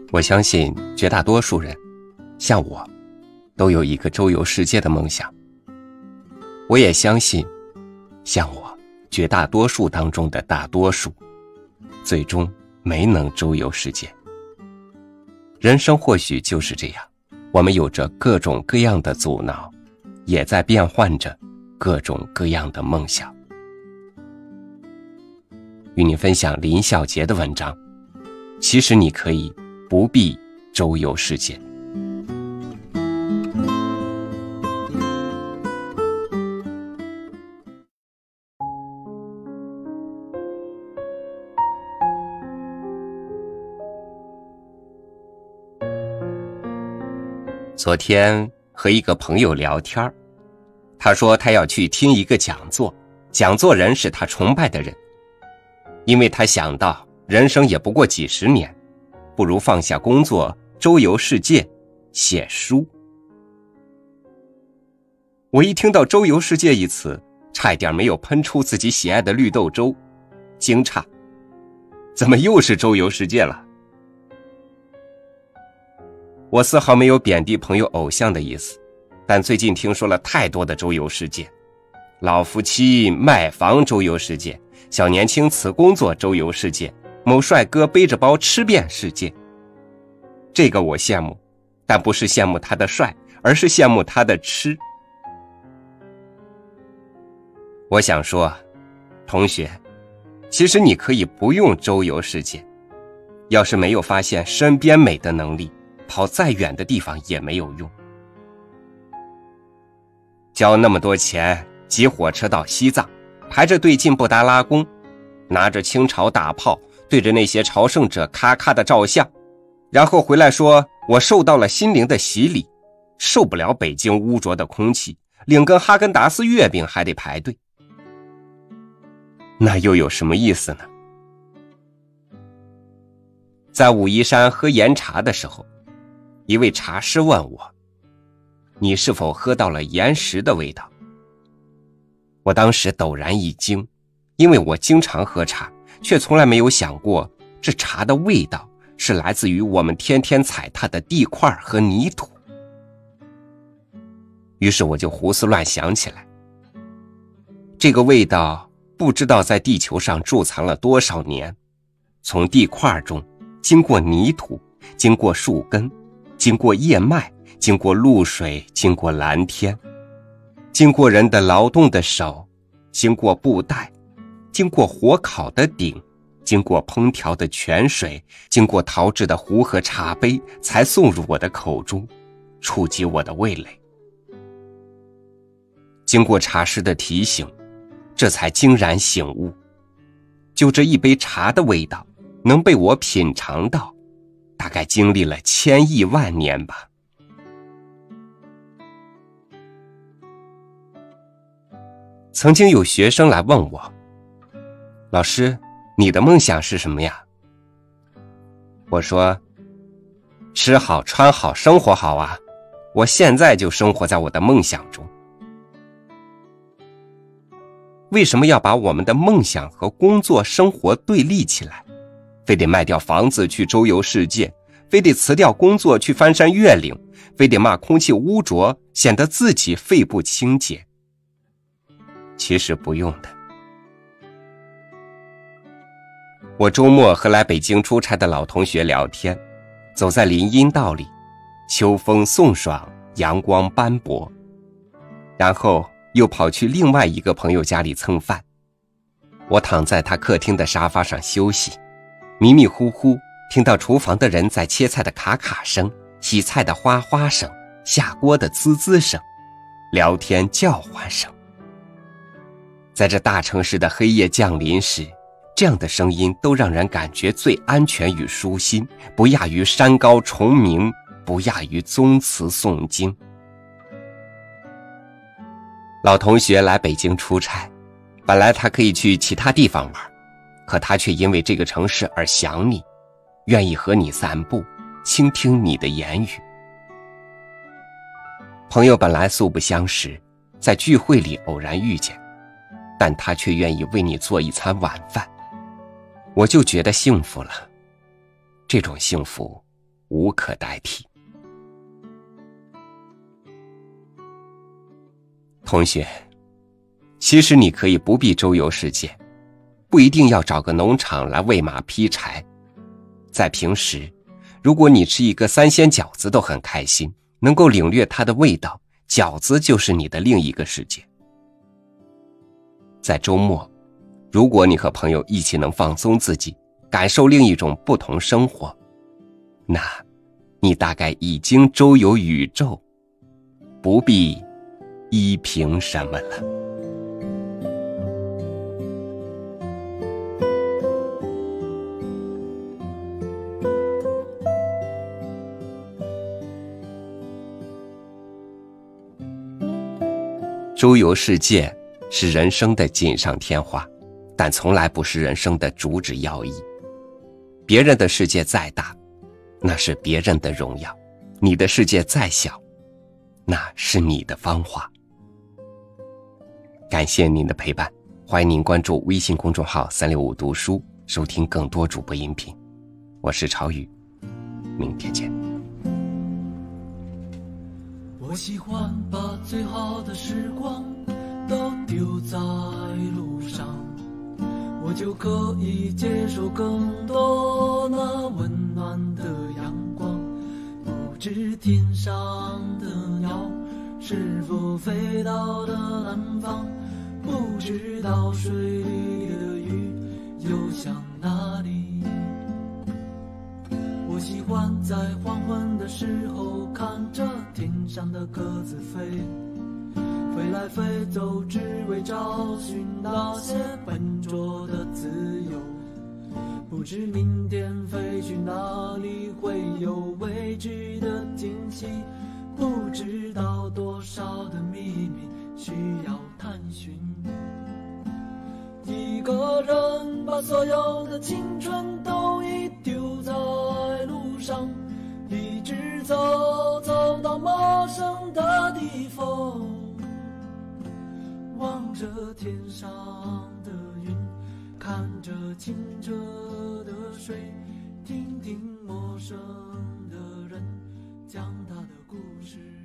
我相信绝大多数人，像我，都有一个周游世界的梦想。我也相信，像我，绝大多数当中的大多数，最终没能周游世界。人生或许就是这样，我们有着各种各样的阻挠，也在变换着各种各样的梦想。与你分享林小杰的文章，其实你可以不必周游世界。昨天和一个朋友聊天，他说他要去听一个讲座，讲座人是他崇拜的人，因为他想到人生也不过几十年，不如放下工作，周游世界，写书。我一听到周游世界一词，差一点没有喷出自己喜爱的绿豆粥，惊诧，怎么又是周游世界了？我丝毫没有贬低朋友偶像的意思，但最近听说了太多的周游世界，老夫妻卖房周游世界，小年轻辞工作周游世界，某帅哥背着包吃遍世界。这个我羡慕，但不是羡慕他的帅，而是羡慕他的吃。我想说，同学，其实你可以不用周游世界，要是没有发现身边美的能力，跑再远的地方也没有用。交那么多钱，挤火车到西藏，排着队进布达拉宫，拿着清朝大炮对着那些朝圣者咔咔的照相，然后回来说我受到了心灵的洗礼，受不了北京污浊的空气，领根哈根达斯月饼还得排队，那又有什么意思呢？在武夷山喝岩茶的时候，一位茶师问我，你是否喝到了岩石的味道？我当时陡然一惊，因为我经常喝茶，却从来没有想过这茶的味道是来自于我们天天踩踏的地块和泥土。于是我就胡思乱想起来，这个味道不知道在地球上贮藏了多少年，从地块中经过泥土，经过树根，经过叶脉，经过露水，经过蓝天，经过人的劳动的手，经过布袋，经过火烤的鼎，经过烹调的泉水，经过陶制的壶和茶杯，才送入我的口中，触及我的味蕾。经过茶师的提醒，这才惊然醒悟，就这一杯茶的味道能被我品尝到，大概经历了千亿万年吧。曾经有学生来问我，老师，你的梦想是什么呀？我说，吃好穿好生活好啊，我现在就生活在我的梦想中。为什么要把我们的梦想和工作生活对立起来？非得卖掉房子去周游世界，非得辞掉工作去翻山越岭，非得骂空气污浊，显得自己肺部清洁。其实不用的。我周末和来北京出差的老同学聊天，走在林荫道里，秋风送爽，阳光斑驳，然后又跑去另外一个朋友家里蹭饭。我躺在他客厅的沙发上休息，迷迷糊糊听到厨房的人在切菜的卡卡声，洗菜的哗哗声，下锅的滋滋声，聊天叫唤声。在这大城市的黑夜降临时，这样的声音都让人感觉最安全与舒心，不亚于山高虫鸣，不亚于宗祠诵经。老同学来北京出差，本来他可以去其他地方玩，可他却因为这个城市而想你，愿意和你散步，倾听你的言语。朋友本来素不相识，在聚会里偶然遇见，但他却愿意为你做一餐晚饭，我就觉得幸福了。这种幸福无可代替。同学，其实你可以不必周游世界，不一定要找个农场来喂马劈柴。在平时，如果你吃一个3鲜饺子都很开心，能够领略它的味道，饺子就是你的另一个世界。在周末，如果你和朋友一起能放松自己，感受另一种不同生活，那你大概已经周游宇宙，不必依凭什么了。周游世界是人生的锦上添花，但从来不是人生的主旨要义。别人的世界再大，那是别人的荣耀；你的世界再小，那是你的芳华。感谢您的陪伴，欢迎您关注微信公众号365读书，收听更多主播音频。我是朝雨，明天见。 我喜欢把最好的时光都丢在路上，我就可以接受更多那温暖的阳光。不知天上的鸟是否飞到了南方，不知道水里的鱼游向哪里。我喜欢在黄昏的时候看着天上的鸽子飞，飞来飞走，只为找寻那些笨拙的自由。不知明天飞去哪里，会有未知的惊喜。不知道多少的秘密需要探寻。一个人把所有的青春都已丢在路上，一直走到陌生的地方，望着天上的云，看着清澈的水，听听陌生的人讲他的故事。